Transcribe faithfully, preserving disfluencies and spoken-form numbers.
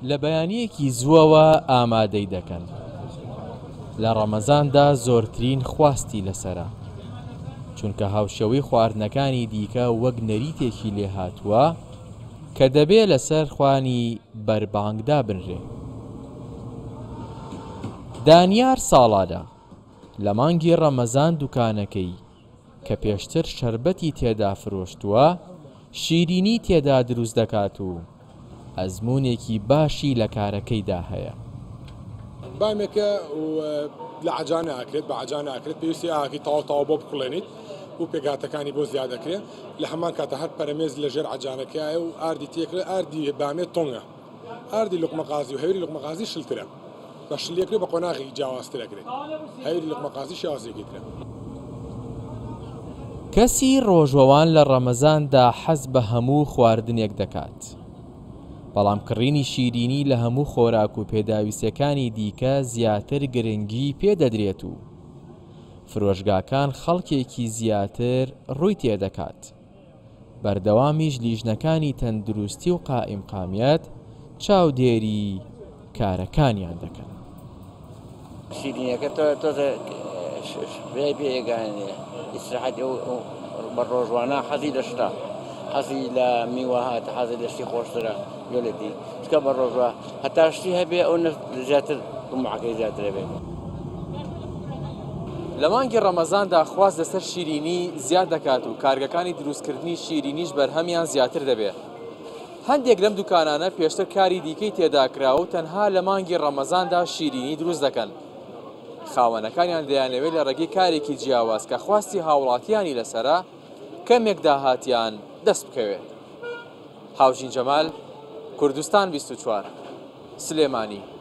لە بەیانیەکی زووەوە ئامادەی دەکەن. لە ڕەمەزاندا زۆرترین خواستی لەسەرە، چونکە هاوشێوەی خواردنەکانی دیکە وەک نەریتێکی لێ هاتووە کە دەبێ لەسەر خوانی بەربانگدا بنرێ. دانیار ساڵادە لە مانگی ڕەمەزان دوکانەکەی کە پێشتر شەربەتی تێدا فرۆشتووە شیرینی تێدا دروست دەکات و ئەزموونێکی باشی لە کارەکەیدا هەیە. بامێکە لە عجانە ئاکرێت بە عجانە ئاکرێت پێویستی ئاکی تاو تاو بۆ بقڵێنیت و پێگاتەکانی بۆ زیاد دەکرێت لە هەمان کاتە هەر پەرەمێز لەژێر عجانەکەیە و ئاردی تێکرێت ئاردی بامێت تۆنگە ئاردی لوقمەقازی و هەوری لوقمەقازی شلترە بە شلێکرێت بە قۆناغی جیاوازترەکرێت هەوری لوقمەقازی شێوازێکی ترە. کەسی ڕۆژەوان لە ڕەمەزاندا حەز بە هەموو خواردنێک دەکات، بەڵام کڕینی شیرینی لە هەموو خۆراک و پێداویستەکانی دیکە زیاتر گرنگی پێدەدرێت و فرۆشگاکان خەڵکێکی زیاتر ڕووی تێدەکات. بەردەوامیش لیژنەکانی تەندروستی و قائیمقامیەت چاودێری کارەکانیان دەکەن. شیرینیەکە تۆزە پێگانێ ئیسراحەت بە ڕۆژوانە حەزی لە شتە حەزی لە میوەهات حەزی لە شتی خۆشترە گەلێتی چکە بە ڕۆژوە هەتا شتی هەبێ ئەو زیاتر گومعەکەی زیاتر هەبێت. لە مانگی ڕەمەزاندا خواست لەسەر شیرینی زیاد دەکات و کارگەکانی دروستکردنی شیرینیش بەرهەمیان زیاتر دەبێت. هەندێک لەم دوکانانە پێشتر کاری دیکەی تێداکراوە و تەنها لە مانگی ڕەمەزاندا شیرینی دروست دەکەن. خاوەنەکانیان دەیانەوێت لە ڕێگەی کارێکی جیاواز کە خواستی هاوڵاتیانی لەسرە کەمێک داهاتیان دەست بکەوێت. هاوژین جەمال، کوردستان بیست و چوار، سلێمانی.